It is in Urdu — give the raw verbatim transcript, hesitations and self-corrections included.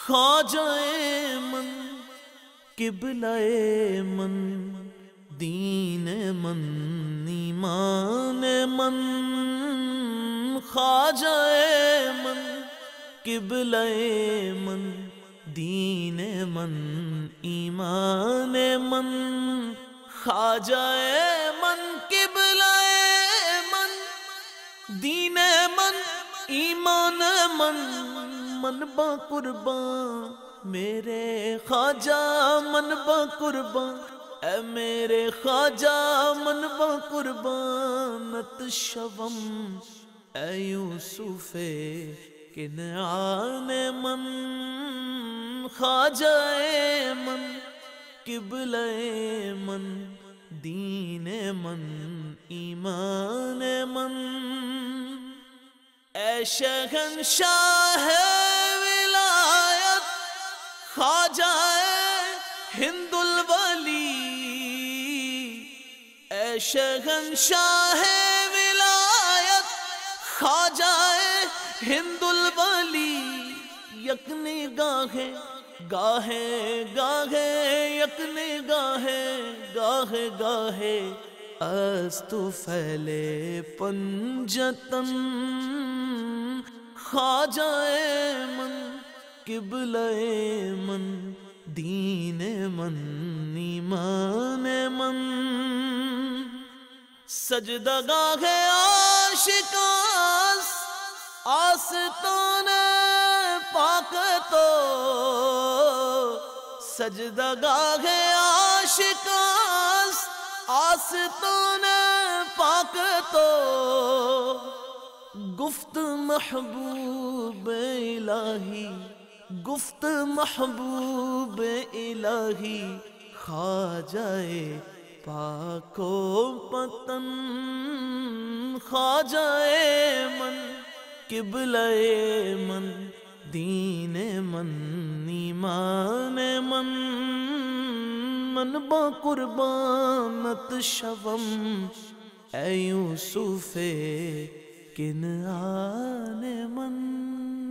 خواجہ من قبلہ من دین من ایمان من خواجہ من قبلہ من دین من ایمان من خواجہ من قبلہ من دین من ایمان من من با قربان میرے خواجہ من با قربان اے میرے خواجہ من با قربانت شوم اے یوسف کنعان من خواجہ من قبلہ من دین من ایمان من اے شہنشاہ ولایت خواجہ ہند الولی اے شہنشاہ ولایت خواجہ ہند الولی یک نگاہ گاہے گاہے یک نگاہ گاہے گاہے است پھیلے پنجتن خواجہ من قبلہ من دین من ایمان من سجدہ گاہ عاشقاں آستان پاک تو سجدہ گاہ عاشقاں آستان پاک تو گفت محبوب الہی گفت محبوب الہی خواجہ پاک و پتن خواجہ من قبلہ من دین من ایمان من من با قربانت شوم اے یوسف کنعان من